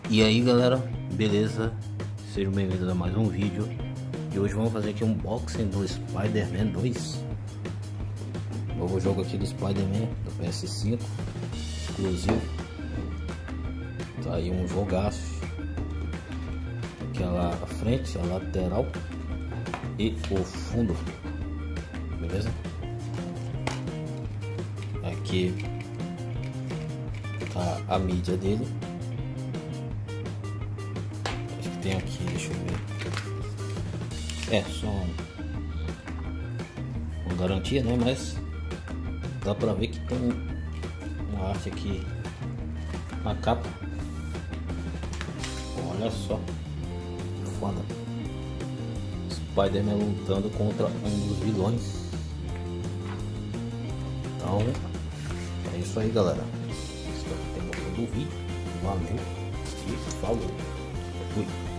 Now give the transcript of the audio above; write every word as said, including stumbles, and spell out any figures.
E aí galera, beleza? Sejam bem-vindos a mais um vídeo. E hoje vamos fazer aqui um unboxing do Spider-Man dois. Novo jogo aqui do Spider-Man do P S cinco exclusivo. Tá aí um jogaço. Aquela frente, a lateral e o fundo. Beleza? Aqui tá a mídia dele. Acho que tem aqui, deixa eu ver. É, só uma garantia, né? Mas dá pra ver que tem uma arte aqui na capa. Olha só, foda. Spider-Man lutando contra um dos vilões. Então é isso aí, galera. Espero que tenham gostado do vídeo. Valeu e falou. Fui.